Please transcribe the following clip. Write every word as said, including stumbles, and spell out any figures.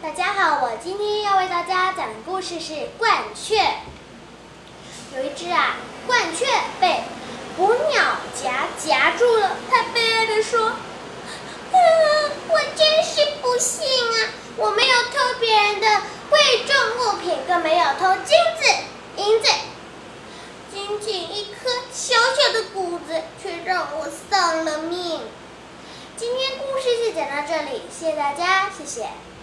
大家好，我今天要为大家讲的故事是鹳雀。有一只啊鹳雀被捕鸟夹夹住了，它悲哀地说：“嗯，我真是不幸啊！我没有偷别人的贵重物品，更没有偷金子、银子，仅仅一颗小小的谷子，却让我丧了命。”今天故事就讲到这里，谢谢大家，谢谢。